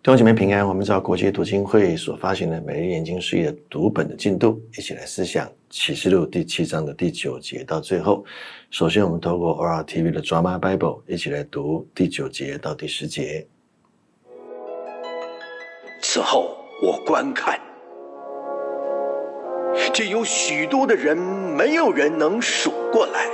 弟兄姐妹平安，我们照国际读经会所发行的每日研经释义的读本的进度，一起来思想启示录第7章的第9节到最后。首先我们透过 ORTV 的 Drama Bible 一起来读第9节到第10节。 此后我观看，见有许多的人，没有人能数过来，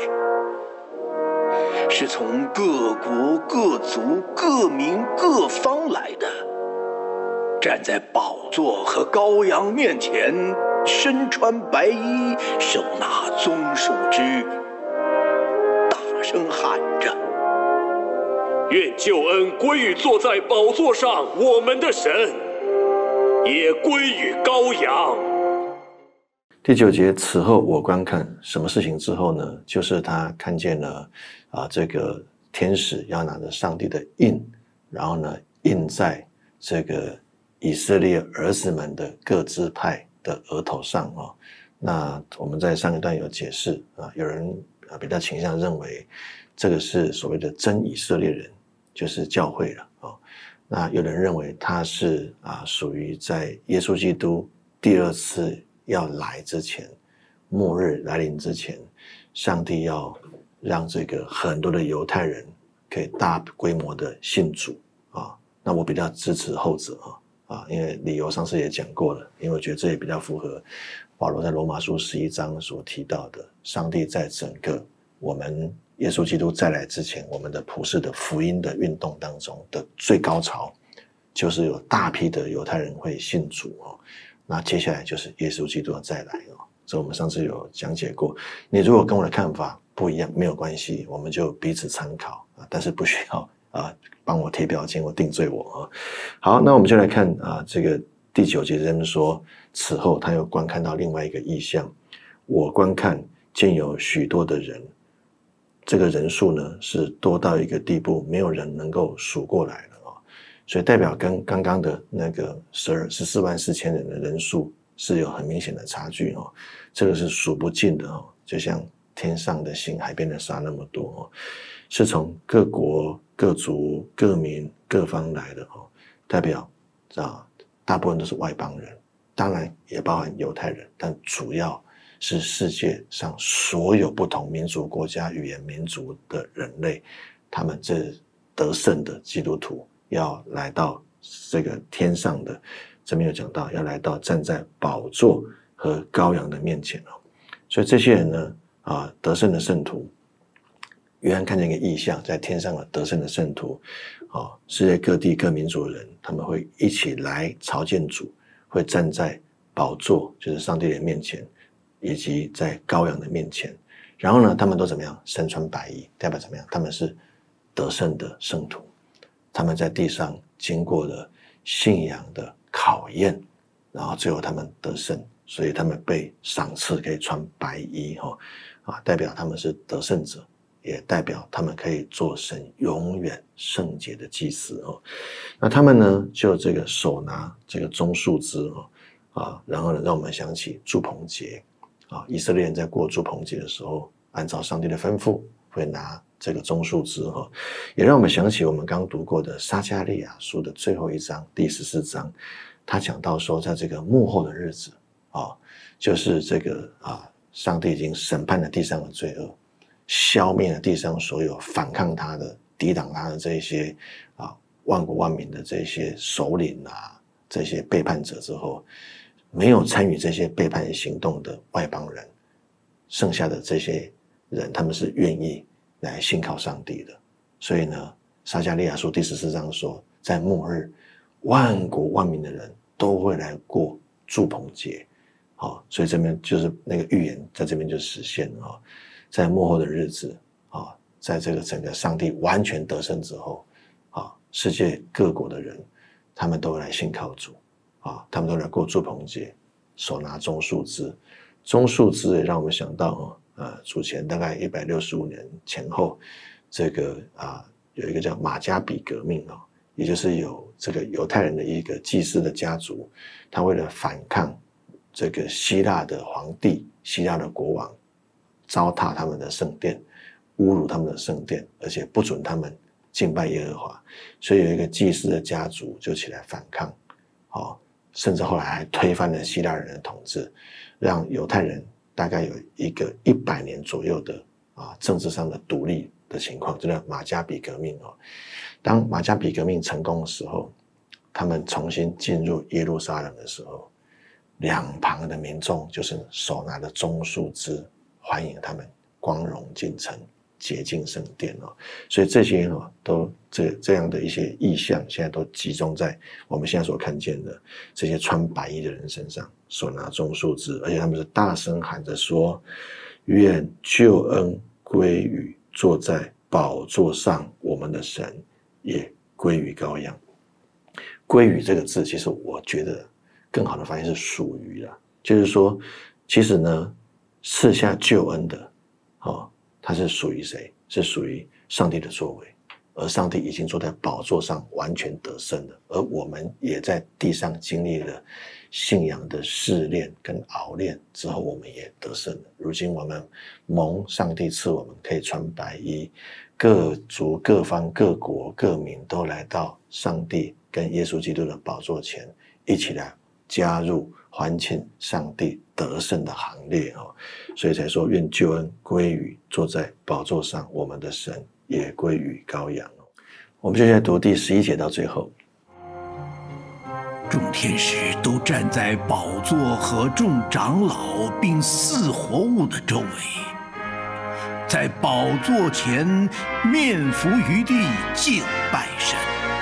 是从各国各族各民各方来的，站在宝座和羔羊面前，身穿白衣，手拿棕树枝，大声喊着： 愿救恩归于坐在宝座上我们的神，也归于羔羊。 第9节，此后我观看，什么事情之后呢？就是他看见了这个天使要拿着上帝的印，然后呢印在这个以色列儿子们的各支派的额头上。那我们在上一段有解释有人比较倾向认为这个是所谓的真以色列人，就是教会了。那有人认为他是属于在耶稣基督第2次要来之前，末日来临之前，上帝要让这个很多的犹太人可以大规模的信主那我比较支持后者因为理由上次也讲过了，因为我觉得这也比较符合保罗在罗马书11章所提到的，上帝在整个我们耶稣基督再来之前，我们的普世的福音的运动当中的最高潮，就是有大批的犹太人会信主那接下来就是耶稣基督的再来这我们上次有讲解过。你如果跟我的看法不一样，没有关系，我们就彼此参考但是不需要帮我贴标签或定罪我好，那我们就来看这个第9节，人们说此后他又观看到另外一个异象，我观看见有许多的人，这个人数呢是多到一个地步，没有人能够数过来了所以代表跟刚刚的那个14万4千人的人数是有很明显的差距这个是数不尽的就像天上的星海边的沙那么多是从各国各族各民各方来的代表大部分都是外邦人，当然也包含犹太人，但主要是世界上所有不同民族国家语言民族的人类，他们这得胜的基督徒要来到这个天上的，这边有讲到要来到站在宝座和羔羊的面前所以这些人呢得胜的圣徒，约翰看见一个异象，在天上的得胜的圣徒世界各地各民族的人，他们会一起来朝见主，会站在宝座，就是上帝的面前，以及在羔羊的面前。然后呢他们都怎么样？身穿白衣，代表怎么样？他们是得胜的圣徒，他们在地上经过了信仰的考验，然后最后他们得胜，所以他们被赏赐可以穿白衣代表他们是得胜者，也代表他们可以做神永远圣洁的祭司那他们呢就这个手拿这个棕树枝然后呢让我们想起住棚节以色列人在过住棚节的时候，按照上帝的吩咐会拿这个棕树枝也让我们想起我们刚读过的撒迦利亚书的最后一章第14章，他讲到说在这个末后的日子就是这个上帝已经审判了地上的罪恶，消灭了地上所有反抗他的抵挡他的这些万国万民的这些首领这些背叛者之后，没有参与这些背叛行动的外邦人，剩下的这些人他们是愿意来信靠上帝的。所以呢撒迦利亚书第14章说，在末日万国万民的人都会来过住棚节所以这边就是那个预言在这边就实现了在末后的日子在这个整个上帝完全得胜之后世界各国的人他们都来信靠主他们都来过住棚节，手拿棕树枝。棕树枝也让我们想到主前大概165年前后，这个有一个叫马加比革命也就是有这个犹太人的一个祭司的家族，他为了反抗这个希腊的皇帝、希腊的国王，糟蹋他们的圣殿，侮辱他们的圣殿，而且不准他们敬拜耶和华，所以有一个祭司的家族就起来反抗，甚至后来还推翻了希腊人的统治，让犹太人大概有一个100年左右的政治上的独立的情况，这叫马加比革命。当马加比革命成功的时候，他们重新进入耶路撒冷的时候，两旁的民众就是手拿着棕树枝欢迎他们光荣进城，洁净圣殿。所以这些都这样的一些意象，现在都集中在我们现在所看见的这些穿白衣的人身上，手拿棕树枝，而且他们是大声喊着说：愿救恩归于坐在宝座上我们的神，也归于羔羊。归于这个字，其实我觉得更好的翻译是属于啦，就是说其实呢，赐下救恩的它是属于谁？是属于上帝的作为，而上帝已经坐在宝座上完全得胜了，而我们也在地上经历了信仰的试炼跟熬炼之后，我们也得胜了。如今我们蒙上帝赐我们可以穿白衣，各族各方各国各民都来到上帝跟耶稣基督的宝座前，一起来加入欢庆上帝得胜的行列。所以才说愿救恩归于坐在宝座上我们的神，也归于羔羊。我们就现在读第11节到最后。 众天使都站在宝座和众长老并4活物的周围，在宝座前面伏于地敬拜神。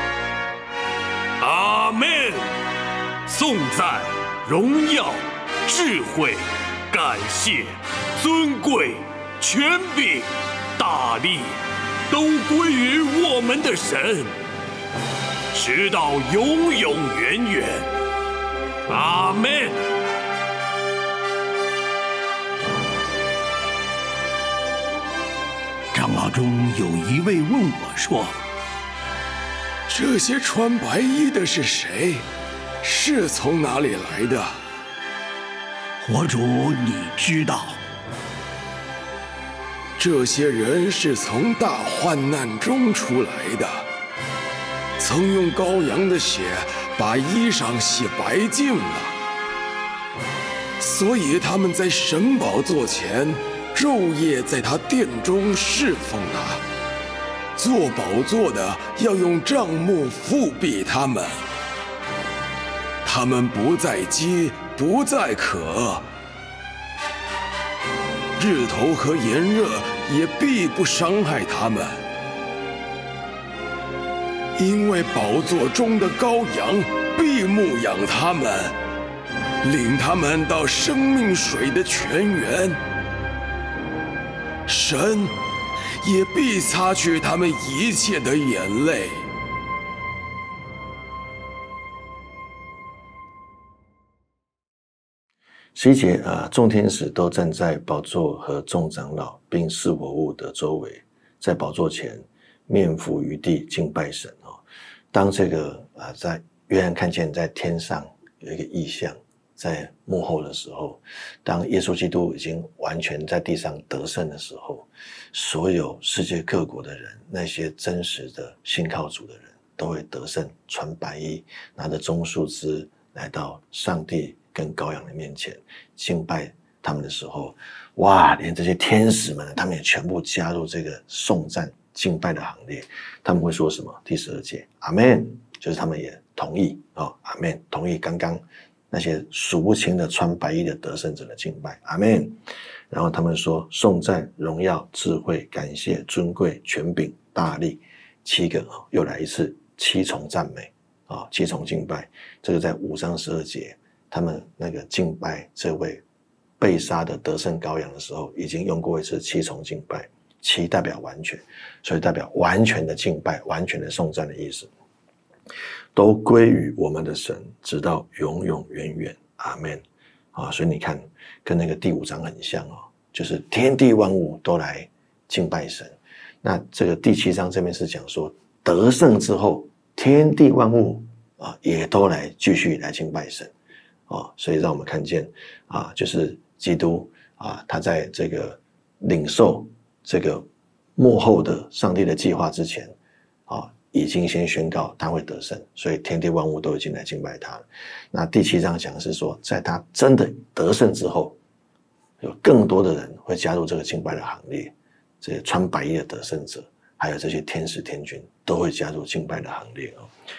阿们！颂赞、荣耀、智慧、感谢、尊贵、权柄、大力，都归于我们的神，直到永永远远。阿们。 长老中有一位问我说： 这些穿白衣的是谁？是从哪里来的？ 活主，你知道。 这些人是从大患难中出来的，曾用羔羊的血把衣裳洗白净了，所以他们在神宝座前昼夜在他殿中侍奉他。做宝座的要用帐幕覆庇他们，他们不再饥，不再渴，日头和炎热也必不伤害他们，因为宝座中的羔羊必牧养他们，领他们到生命水的泉源。神也必擦去他们一切的眼泪。 11节众天使都站在宝座和众长老并4活物的周围，在宝座前面伏于地敬拜神。当这个在约翰看见在天上有一个异象，在末后的时候，当耶稣基督已经完全在地上得胜的时候，所有世界各国的人，那些真实的信靠主的人，都会得胜，穿白衣，拿着棕树枝来到上帝跟羔羊的面前敬拜他们的时候，哇，连这些天使们他们也全部加入这个颂赞敬拜的行列。他们会说什么？第12节，阿们，就是他们也同意阿们，同意刚刚那些数不清的穿白衣的得胜者的敬拜，阿们。然后他们说颂赞、荣耀、智慧、感谢、尊贵、权柄、大力，7个又来一次7重赞美7重敬拜。这个在5章12节，他们那个敬拜这位被杀的得胜羔羊的时候，已经用过一次7重敬拜，7代表完全，所以代表完全的敬拜，完全的颂赞的意思，都归于我们的神，直到永永远远，阿们。所以你看跟那个第5章很像就是天地万物都来敬拜神。那这个第7章这边是讲说得胜之后，天地万物也都来继续来敬拜神所以让我们看见就是基督他在这个领受这个末后的上帝的计划之前已经先宣告他会得胜，所以天地万物都已经来敬拜他了。那第7章讲的是说，在他真的得胜之后，有更多的人会加入这个敬拜的行列，这些穿白衣的得胜者，还有这些天使天君都会加入敬拜的行列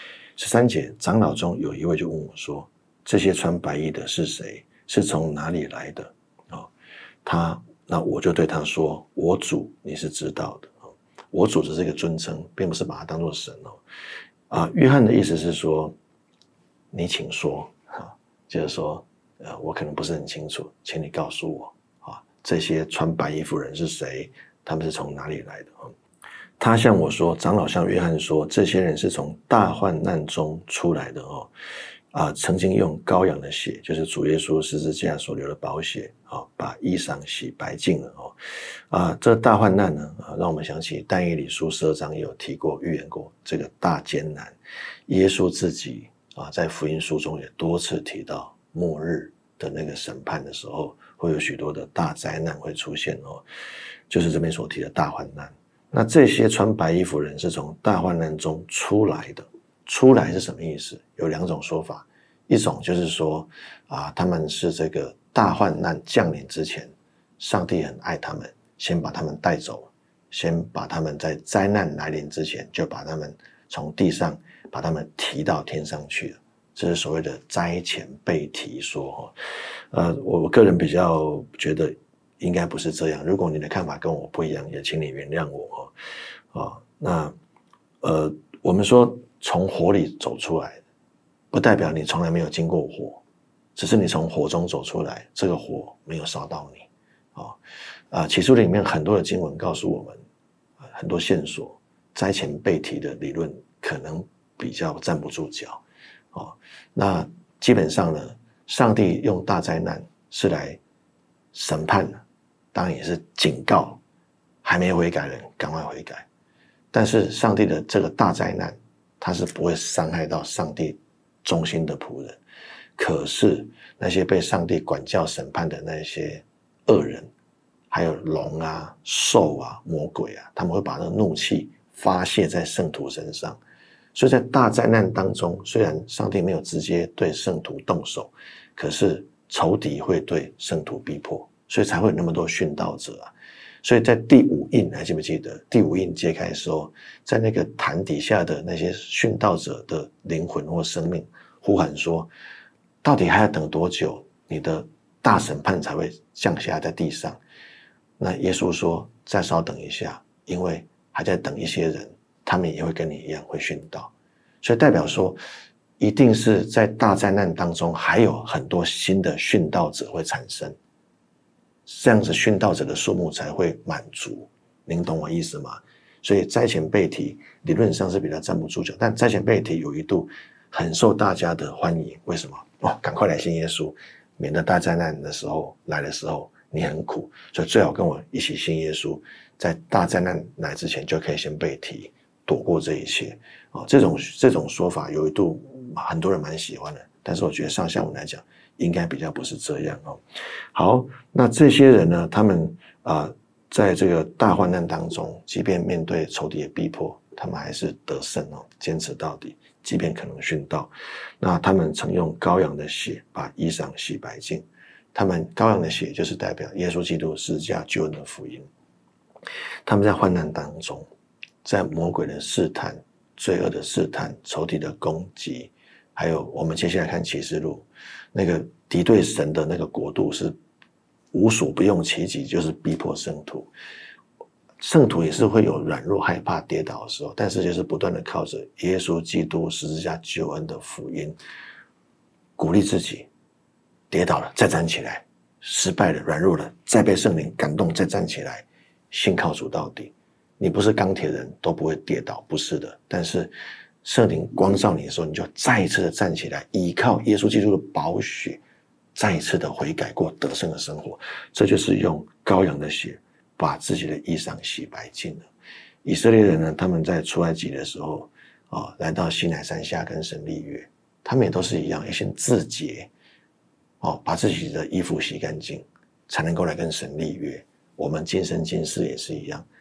13节，长老中有一位就问我说：“这些穿白衣的是谁？是从哪里来的？”那我就对他说：“我主，你是知道的。”我主只是一个尊称，并不是把它当作神约翰的意思是说，你请说就是说我可能不是很清楚，请你告诉我这些穿白衣服人是谁？他们是从哪里来的他向我说，长老向约翰说，这些人是从大患难中出来的曾经用羔羊的血，就是主耶稣十字架所流的宝血把衣裳洗白净了这大患难呢让我们想起但以理书12章也有提过预言过这个大艰难。耶稣自己在福音书中也多次提到末日的那个审判的时候会有许多的大灾难会出现就是这边所提的大患难。那这些穿白衣服人是从大患难中出来的，出来是什么意思？有2种说法，一种就是说他们是这个大患难降临之前，上帝很爱他们，先把他们带走，先把他们在灾难来临之前就把他们从地上把他们提到天上去了，这是所谓的灾前被提说我个人比较觉得应该不是这样，如果你的看法跟我不一样，也请你原谅我那我们说从火里走出来，不代表你从来没有经过火，只是你从火中走出来，这个火没有烧到你启示录里面很多的经文告诉我们很多线索，灾前被提的理论可能比较站不住脚那基本上呢，上帝用大灾难是来审判的，当然也是警告还没悔改的人赶快悔改，但是上帝的这个大灾难他是不会伤害到上帝忠心的仆人，可是那些被上帝管教审判的那些恶人，还有龙兽魔鬼他们会把那个怒气发泄在圣徒身上。所以在大灾难当中，虽然上帝没有直接对圣徒动手，可是仇敌会对圣徒逼迫，所以才会有那么多殉道者所以在第5印，还记不记得第5印揭开的时候，在那个坛底下的那些殉道者的灵魂或生命呼喊说，到底还要等多久你的大审判才会降下在地上？那耶稣说再稍等一下，因为还在等一些人，他们也会跟你一样会殉道。所以代表说一定是在大灾难当中还有很多新的殉道者会产生，这样子殉道者的数目才会满足，您懂我意思吗？所以灾前被提理论上是比较站不住脚，但灾前被提有一度很受大家的欢迎。为什么赶快来信耶稣，免得大灾难的时候来的时候你很苦，所以最好跟我一起信耶稣，在大灾难来之前就可以先被提，躲过这一切这种说法有一度很多人蛮喜欢的，但是我觉得上下文来讲应该比较不是这样好，那这些人呢，他们在这个大患难当中，即便面对仇敌的逼迫，他们还是得胜坚持到底，即便可能殉道。那他们曾用羔羊的血把衣裳洗白净，他们羔羊的血就是代表耶稣基督十字架救恩的福音。他们在患难当中，在魔鬼的试探、罪恶的试探、仇敌的攻击，还有我们接下来看启示录，那个敌对神的那个国度是无所不用其极，就是逼迫圣徒。圣徒也是会有软弱、害怕、跌倒的时候，但是就是不断的靠着耶稣基督十字架救恩的福音，鼓励自己，跌倒了再站起来，失败了、软弱了再被圣灵感动再站起来，信靠主到底。你不是钢铁人都不会跌倒，不是的，但是圣灵光照你的时候，你就再一次的站起来，依靠耶稣基督的宝血，再一次的悔改过得胜的生活。这就是用羔羊的血把自己的衣裳洗白净了。以色列人呢，他们在出埃及的时候来到西乃山下跟神立约，他们也都是一样，要先自洁把自己的衣服洗干净，才能够来跟神立约。我们今生今世也是一样，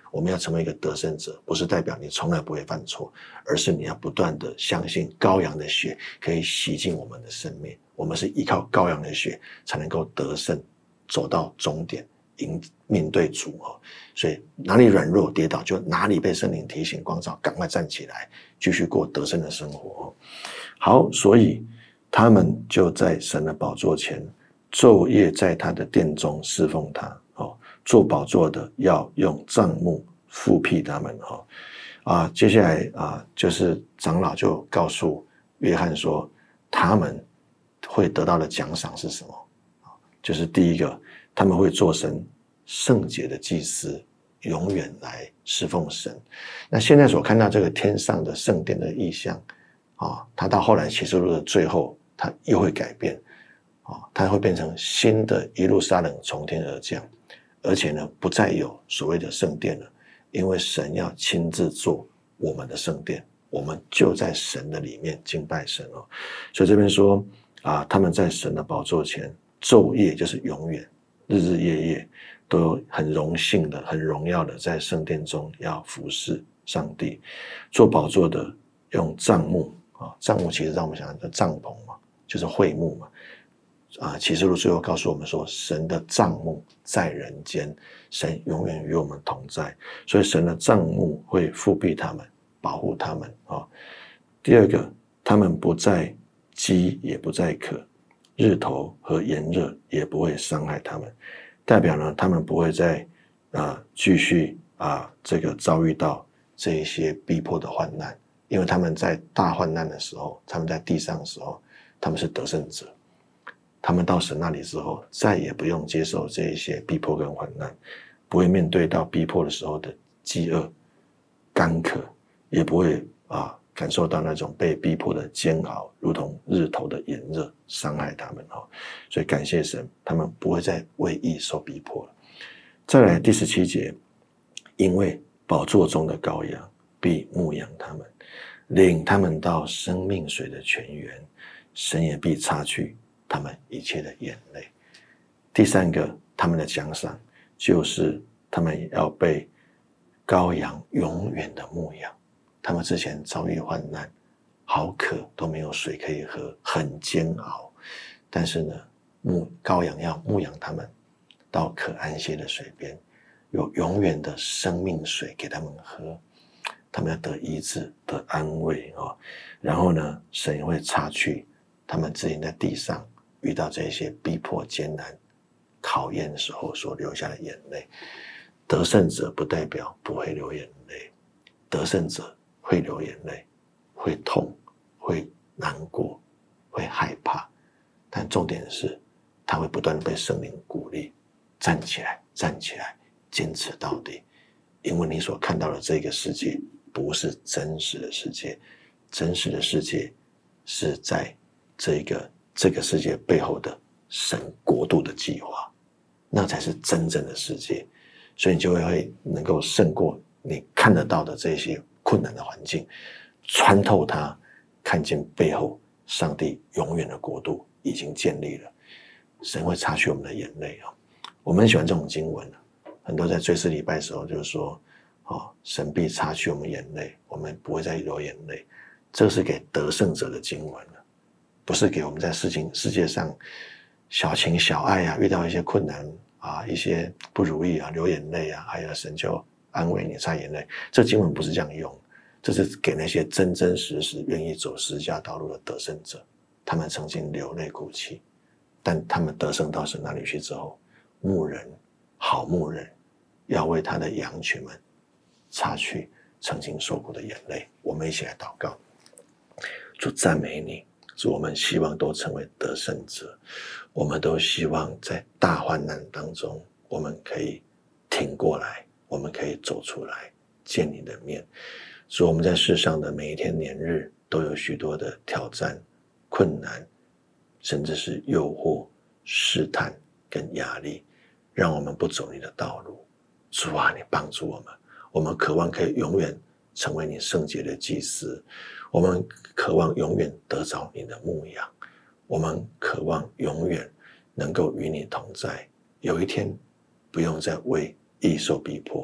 我们要成为一个得胜者，不是代表你从来不会犯错，而是你要不断的相信羔羊的血可以洗净我们的生命，我们是依靠羔羊的血才能够得胜，走到终点，面对主所以哪里软弱跌倒，就哪里被圣灵提醒光照，赶快站起来，继续过得胜的生活好，所以他们就在神的宝座前，昼夜在他的殿中侍奉他做宝座的要用帐幕覆庇他们接下来就是长老就告诉约翰说，他们会得到的奖赏是什么？就是第一个，他们会做神圣洁的祭司，永远来侍奉神。那现在所看到这个天上的圣殿的意象他到后来启示录的最后，他又会改变它会变成新的耶路撒冷从天而降，而且呢，不再有所谓的圣殿了，因为神要亲自做我们的圣殿，我们就在神的里面敬拜神所以这边说他们在神的宝座前，昼夜就是永远，日日夜夜都很荣幸的、很荣耀的在圣殿中要服侍上帝。做宝座的用帐幕帐幕其实让我们想的帐篷嘛，就是会幕嘛。启示录最后告诉我们说，神的帐幕在人间，神永远与我们同在，所以神的帐幕会覆庇他们，保护他们第二个，他们不再饥也不再渴，日头和炎热也不会伤害他们，代表呢，他们不会再继续这个遭遇到这一些逼迫的患难，因为他们在大患难的时候，他们在地上的时候，他们是得胜者。他们到神那里之后，再也不用接受这一些逼迫跟患难，不会面对到逼迫的时候的饥饿、干渴，也不会感受到那种被逼迫的煎熬，如同日头的炎热伤害他们所以感谢神，他们不会再为义受逼迫了。再来第17节，因为宝座中的羔羊必牧养他们，领他们到生命水的泉源，神也必擦去他们一切的眼泪。第三个，他们的奖赏就是他们要被羔羊永远的牧养。他们之前遭遇患难，好渴都没有水可以喝，很煎熬，但是呢，羔羊要牧养他们到可安歇的水边，有永远的生命水给他们喝，他们要得医治、得安慰然后呢，神也会擦去他们之前在地上遇到这些逼迫、艰难、考验的时候所流下的眼泪。得胜者不代表不会流眼泪，得胜者会流眼泪，会痛，会难过，会害怕，但重点是他会不断的被圣灵鼓励，站起来，站起来，坚持到底。因为你所看到的这个世界不是真实的世界，真实的世界是在这个世界背后的神国度的计划，那才是真正的世界。所以你就会能够胜过你看得到的这些困难的环境，穿透它，看见背后上帝永远的国度已经建立了。神会擦去我们的眼泪我们很喜欢这种经文很多在追思礼拜的时候就是说神必擦去我们眼泪，我们不会再流眼泪。这是给得胜者的经文不是给我们在世界上小情小爱遇到一些困难一些不如意流眼泪还有神就安慰你擦眼泪。这经文不是这样用，这是给那些真真实实愿意走十字架道路的得胜者，他们曾经流泪哭泣，但他们得胜到神那里去之后，好牧人要为他的羊群们擦去曾经受过的眼泪。我们一起来祷告。主赞美你，主，我们希望都成为得胜者，我们都希望在大患难当中我们可以挺过来，我们可以走出来见你的面。主，我们在世上的每一天年日都有许多的挑战、困难，甚至是诱惑、试探跟压力，让我们不走你的道路。主啊，你帮助我们，我们渴望可以永远成为你圣洁的祭司，我们渴望永远得着你的牧养，我们渴望永远能够与你同在。有一天不用再为义受逼迫，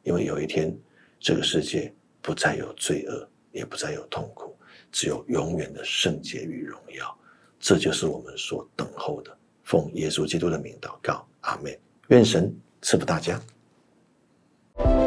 因为有一天这个世界不再有罪恶，也不再有痛苦，只有永远的圣洁与荣耀。这就是我们所等候的。奉耶稣基督的名祷告，阿们。愿神赐福大家。